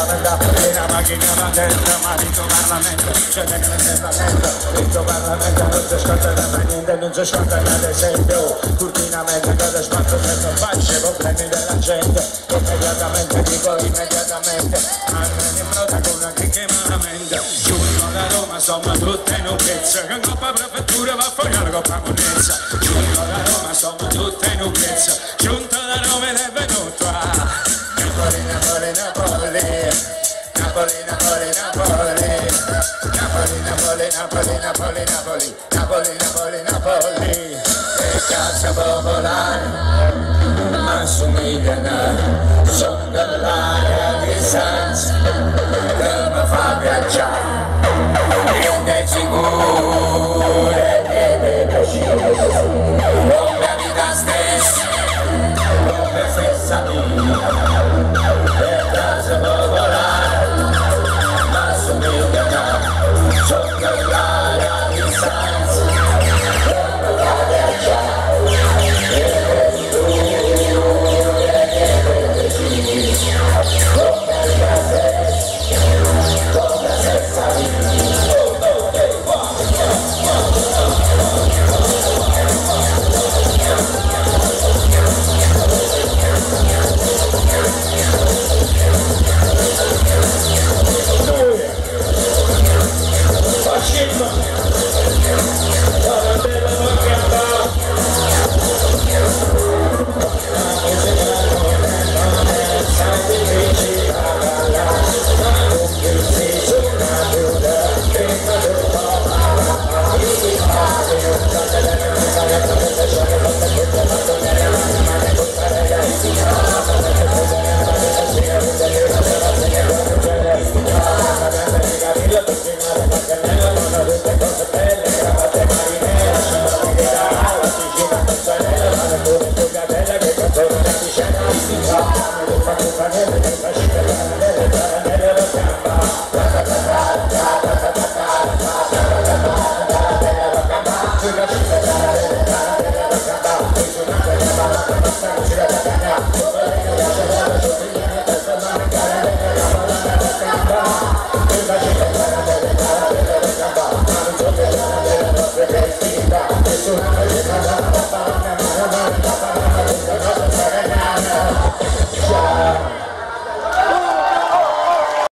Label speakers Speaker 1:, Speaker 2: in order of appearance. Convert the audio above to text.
Speaker 1: la macchina patente, marito Parlamento, c'è nel Parlamento, il Parlamento non si scontra mai niente, non si scontra ad esempio, continuamente cosa sbatto per non faccio i problemi della gente, immediatamente dico immediatamente, almeno in broda con una chicca malamente, Giulio da Roma somma tutte in un pezzo, che in Coppa Prefettura va fuori alla Coppa Monezza, Giulio da Roma somma tutte in un pezzo, giunto da Roma ed è venuto a Napoli, Napoli, Napoli. Napoli, Napoli, Napoli, Napoli, Napoli, Napoli, Napoli, Napoli, Napoli, Napoli, Napoli, e Casa Popolare, ma somigliano, sono dell'area di Sanz, che mi fa viaggiare, niente sicuro, e piacere, la mia vita